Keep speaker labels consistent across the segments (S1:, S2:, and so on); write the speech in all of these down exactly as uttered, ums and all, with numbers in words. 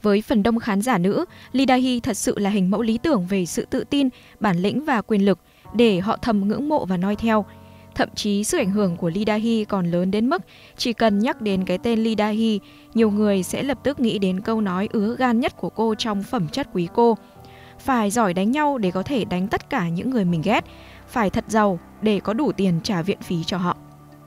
S1: Với phần đông khán giả nữ, Lee Da-hee thật sự là hình mẫu lý tưởng về sự tự tin, bản lĩnh và quyền lực để họ thầm ngưỡng mộ và noi theo. Thậm chí sức ảnh hưởng của Lee Da-hee còn lớn đến mức chỉ cần nhắc đến cái tên Lee Da-hee, nhiều người sẽ lập tức nghĩ đến câu nói ứa gan nhất của cô trong Phẩm chất quý cô. Phải giỏi đánh nhau để có thể đánh tất cả những người mình ghét, phải thật giàu để có đủ tiền trả viện phí cho họ.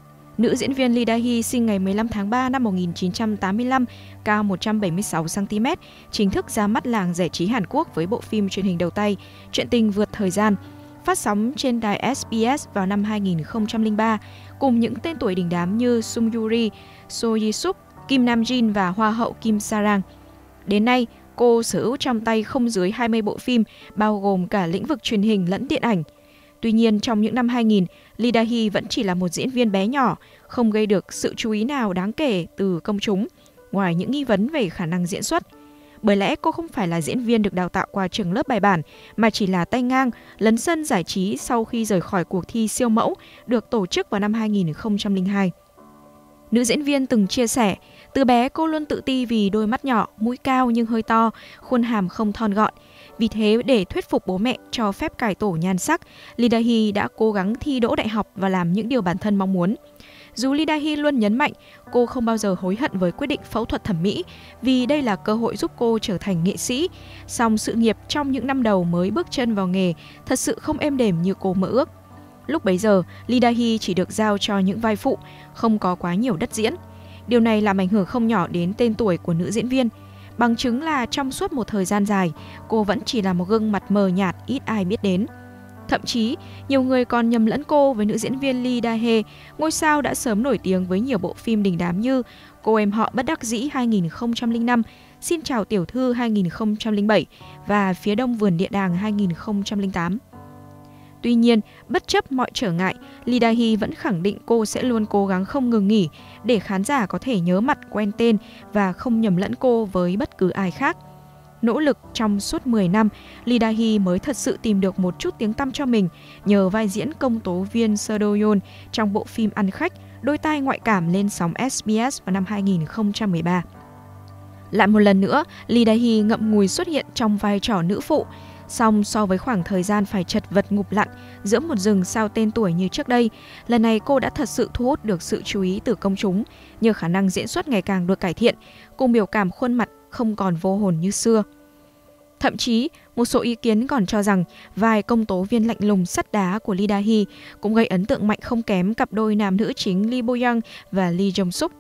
S1: Nữ diễn viên Lee Da-hee sinh ngày mười lăm tháng ba năm một nghìn chín trăm tám mươi lăm, cao một trăm bảy mươi sáu xăng ti mét, chính thức ra mắt làng giải trí Hàn Quốc với bộ phim truyền hình đầu tay Chuyện tình vượt thời gian, phát sóng trên đài ét bê ét vào năm hai nghìn không trăm lẻ ba, cùng những tên tuổi đình đám như Sung Yuri, So Ji-suk, Kim Nam Jin và Hoa hậu Kim Sa-rang. Đến nay, cô sở hữu trong tay không dưới hai mươi bộ phim, bao gồm cả lĩnh vực truyền hình lẫn điện ảnh. Tuy nhiên, trong những năm hai nghìn, Lee Da-hee vẫn chỉ là một diễn viên bé nhỏ, không gây được sự chú ý nào đáng kể từ công chúng, ngoài những nghi vấn về khả năng diễn xuất. Bởi lẽ cô không phải là diễn viên được đào tạo qua trường lớp bài bản, mà chỉ là tay ngang, lấn sân giải trí sau khi rời khỏi cuộc thi siêu mẫu được tổ chức vào năm hai nghìn không trăm lẻ hai. Nữ diễn viên từng chia sẻ, từ bé cô luôn tự ti vì đôi mắt nhỏ, mũi cao nhưng hơi to, khuôn hàm không thon gọn. Vì thế, để thuyết phục bố mẹ cho phép cải tổ nhan sắc, Lee Da-hee đã cố gắng thi đỗ đại học và làm những điều bản thân mong muốn. Dù Lee Da-hee luôn nhấn mạnh cô không bao giờ hối hận với quyết định phẫu thuật thẩm mỹ vì đây là cơ hội giúp cô trở thành nghệ sĩ, song sự nghiệp trong những năm đầu mới bước chân vào nghề thật sự không êm đềm như cô mơ ước. Lúc bấy giờ, Lee Da-hee chỉ được giao cho những vai phụ, không có quá nhiều đất diễn. Điều này làm ảnh hưởng không nhỏ đến tên tuổi của nữ diễn viên. Bằng chứng là trong suốt một thời gian dài, cô vẫn chỉ là một gương mặt mờ nhạt ít ai biết đến. Thậm chí, nhiều người còn nhầm lẫn cô với nữ diễn viên Lee Da-hee, ngôi sao đã sớm nổi tiếng với nhiều bộ phim đình đám như Cô em họ bất đắc dĩ hai nghìn không trăm lẻ năm, Xin chào tiểu thư hai nghìn không trăm lẻ bảy và Phía đông vườn địa đàng hai nghìn không trăm lẻ tám. Tuy nhiên, bất chấp mọi trở ngại, Lee Da-hee vẫn khẳng định cô sẽ luôn cố gắng không ngừng nghỉ để khán giả có thể nhớ mặt quen tên và không nhầm lẫn cô với bất cứ ai khác. Nỗ lực trong suốt mười năm, Lee Da-hee mới thật sự tìm được một chút tiếng tăm cho mình nhờ vai diễn công tố viên Seo Do-yeon trong bộ phim ăn khách Đôi tai ngoại cảm lên sóng ét bê ét vào năm hai nghìn không trăm mười ba. Lại một lần nữa, Lee Da-hee ngậm ngùi xuất hiện trong vai trò nữ phụ. Song so với khoảng thời gian phải chật vật ngụp lặn giữa một rừng sao tên tuổi như trước đây, lần này cô đã thật sự thu hút được sự chú ý từ công chúng nhờ khả năng diễn xuất ngày càng được cải thiện, cùng biểu cảm khuôn mặt không còn vô hồn như xưa. Thậm chí, một số ý kiến còn cho rằng vai công tố viên lạnh lùng sắt đá của Lee Da-hee cũng gây ấn tượng mạnh không kém cặp đôi nam nữ chính Lee Bo-young và Lee Jong-suk.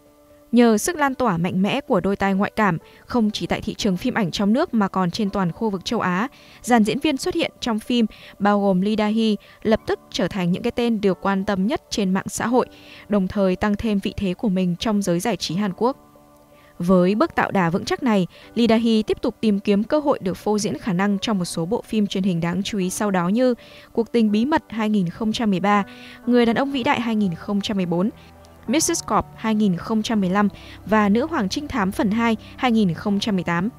S1: Nhờ sức lan tỏa mạnh mẽ của đôi tai ngoại cảm, không chỉ tại thị trường phim ảnh trong nước mà còn trên toàn khu vực châu Á, dàn diễn viên xuất hiện trong phim bao gồm Lee Da-hee lập tức trở thành những cái tên được quan tâm nhất trên mạng xã hội, đồng thời tăng thêm vị thế của mình trong giới giải trí Hàn Quốc. Với bước tạo đà vững chắc này, Lee Da-hee tiếp tục tìm kiếm cơ hội được phô diễn khả năng trong một số bộ phim truyền hình đáng chú ý sau đó như Cuộc tình bí mật hai nghìn không trăm mười ba, Người đàn ông vĩ đại hai nghìn không trăm mười bốn, mít sít Corp hai nghìn không trăm mười lăm và Nữ hoàng trinh thám phần hai hai nghìn không trăm mười tám.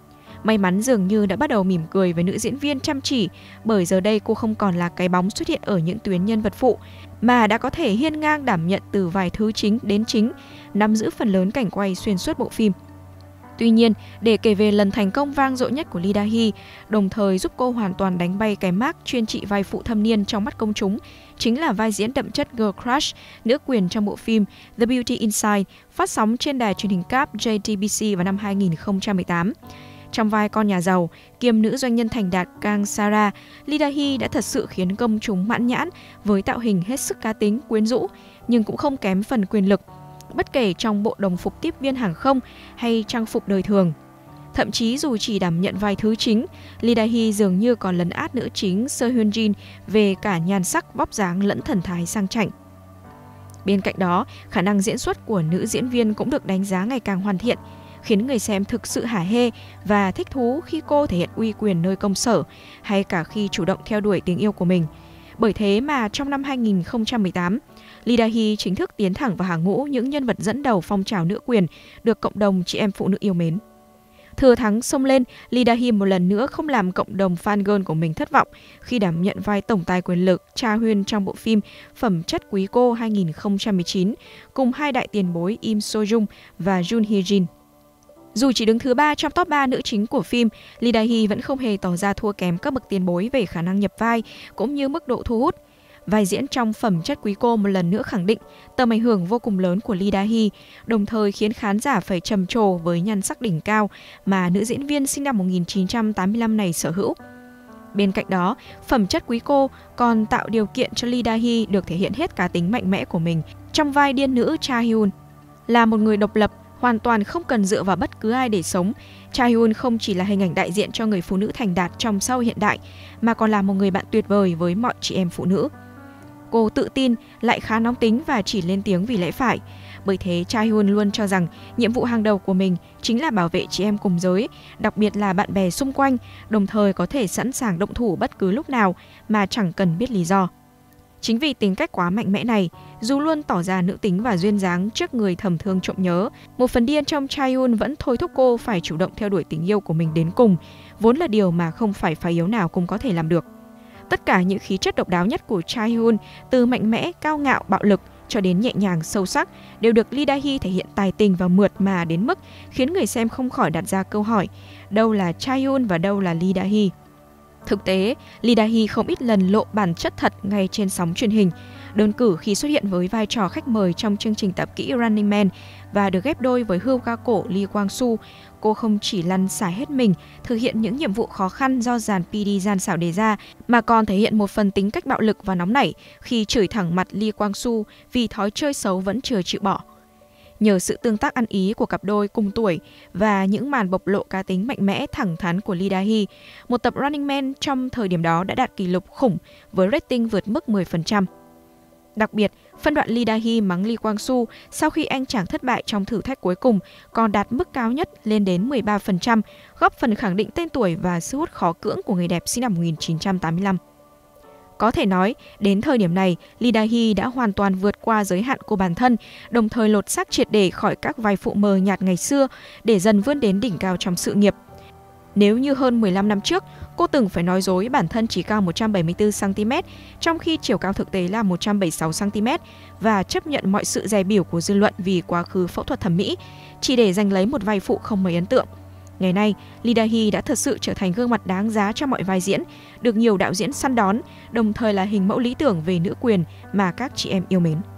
S1: May mắn dường như đã bắt đầu mỉm cười với nữ diễn viên chăm chỉ, bởi giờ đây cô không còn là cái bóng xuất hiện ở những tuyến nhân vật phụ, mà đã có thể hiên ngang đảm nhận từ vài thứ chính đến chính, nắm giữ phần lớn cảnh quay xuyên suốt bộ phim. Tuy nhiên, để kể về lần thành công vang dội nhất của Lee Da-hee, đồng thời giúp cô hoàn toàn đánh bay cái mác chuyên trị vai phụ thâm niên trong mắt công chúng, chính là vai diễn đậm chất girl crush, nữ quyền trong bộ phim The Beauty Inside, phát sóng trên đài truyền hình cáp J T B C vào năm hai nghìn không trăm mười tám. Trong vai con nhà giàu, kiêm nữ doanh nhân thành đạt Kang Sara, Lee Da-hee đã thật sự khiến công chúng mãn nhãn với tạo hình hết sức cá tính, quyến rũ, nhưng cũng không kém phần quyền lực, bất kể trong bộ đồng phục tiếp viên hàng không hay trang phục đời thường. Thậm chí dù chỉ đảm nhận vai thứ chính, Lee Da-hee dường như còn lấn át nữ chính Seo Hyun-jin về cả nhan sắc, vóc dáng lẫn thần thái sang chảnh. Bên cạnh đó, khả năng diễn xuất của nữ diễn viên cũng được đánh giá ngày càng hoàn thiện, khiến người xem thực sự hả hê và thích thú khi cô thể hiện uy quyền nơi công sở hay cả khi chủ động theo đuổi tình yêu của mình. Bởi thế mà trong năm hai nghìn không trăm mười tám, Lee Da-hee chính thức tiến thẳng vào hàng ngũ những nhân vật dẫn đầu phong trào nữ quyền được cộng đồng chị em phụ nữ yêu mến. Thừa thắng xông lên, Lee Da-hee một lần nữa không làm cộng đồng fan girl của mình thất vọng khi đảm nhận vai tổng tài quyền lực Cha Hyun trong bộ phim Phẩm chất quý cô hai nghìn không trăm mười chín cùng hai đại tiền bối Im So Jung và Jun Hye Jin. Dù chỉ đứng thứ ba trong top ba nữ chính của phim, Lee Da-hee vẫn không hề tỏ ra thua kém các bậc tiền bối về khả năng nhập vai cũng như mức độ thu hút. Vai diễn trong Phẩm chất quý cô một lần nữa khẳng định tầm ảnh hưởng vô cùng lớn của Lee Da-hee, đồng thời khiến khán giả phải trầm trồ với nhan sắc đỉnh cao mà nữ diễn viên sinh năm một nghìn chín trăm tám mươi lăm này sở hữu. Bên cạnh đó, Phẩm chất quý cô còn tạo điều kiện cho Lee Da-hee được thể hiện hết cá tính mạnh mẽ của mình trong vai điên nữ Cha Hyun. Là một người độc lập, hoàn toàn không cần dựa vào bất cứ ai để sống, Cha Hyun không chỉ là hình ảnh đại diện cho người phụ nữ thành đạt trong xã hội hiện đại, mà còn là một người bạn tuyệt vời với mọi chị em phụ nữ. Cô tự tin, lại khá nóng tính và chỉ lên tiếng vì lẽ phải. Bởi thế, Cha Hyun luôn cho rằng nhiệm vụ hàng đầu của mình chính là bảo vệ chị em cùng giới, đặc biệt là bạn bè xung quanh, đồng thời có thể sẵn sàng động thủ bất cứ lúc nào mà chẳng cần biết lý do. Chính vì tính cách quá mạnh mẽ này, dù luôn tỏ ra nữ tính và duyên dáng trước người thầm thương trộm nhớ, một phần điên trong Cha Hyun vẫn thôi thúc cô phải chủ động theo đuổi tình yêu của mình đến cùng, vốn là điều mà không phải phái yếu nào cũng có thể làm được. Tất cả những khí chất độc đáo nhất của Cha Hyun, từ mạnh mẽ, cao ngạo, bạo lực cho đến nhẹ nhàng, sâu sắc, đều được Lee Da-hee thể hiện tài tình và mượt mà đến mức khiến người xem không khỏi đặt ra câu hỏi, đâu là Cha Hyun và đâu là Lee Da-hee? Thực tế, Lee Da-hee không ít lần lộ bản chất thật ngay trên sóng truyền hình. Đơn cử khi xuất hiện với vai trò khách mời trong chương trình tạp kỹ Running Man và được ghép đôi với hươu ca cổ Lee Kwang-soo, cô không chỉ lăn xả hết mình thực hiện những nhiệm vụ khó khăn do dàn pê đê gian xảo đề ra, mà còn thể hiện một phần tính cách bạo lực và nóng nảy khi chửi thẳng mặt Lee Kwang-soo vì thói chơi xấu vẫn chưa chịu bỏ. Nhờ sự tương tác ăn ý của cặp đôi cùng tuổi và những màn bộc lộ cá tính mạnh mẽ thẳng thắn của Lee Da-hee, một tập Running Man trong thời điểm đó đã đạt kỷ lục khủng với rating vượt mức mười phần trăm. Đặc biệt, phân đoạn Lee Da-hee mắng Lee Kwang-soo sau khi anh chàng thất bại trong thử thách cuối cùng còn đạt mức cao nhất lên đến mười ba phần trăm, góp phần khẳng định tên tuổi và sức hút khó cưỡng của người đẹp sinh năm một nghìn chín trăm tám mươi lăm. Có thể nói, đến thời điểm này, Lee Da-hee đã hoàn toàn vượt qua giới hạn của bản thân, đồng thời lột xác triệt để khỏi các vai phụ mờ nhạt ngày xưa để dần vươn đến đỉnh cao trong sự nghiệp. Nếu như hơn mười lăm năm trước, cô từng phải nói dối bản thân chỉ cao một trăm bảy mươi tư xăng ti mét, trong khi chiều cao thực tế là một trăm bảy mươi sáu xăng ti mét và chấp nhận mọi sự dè bỉu của dư luận vì quá khứ phẫu thuật thẩm mỹ, chỉ để giành lấy một vai phụ không mấy ấn tượng. Ngày nay, Lee Da-hee đã thật sự trở thành gương mặt đáng giá cho mọi vai diễn, được nhiều đạo diễn săn đón, đồng thời là hình mẫu lý tưởng về nữ quyền mà các chị em yêu mến.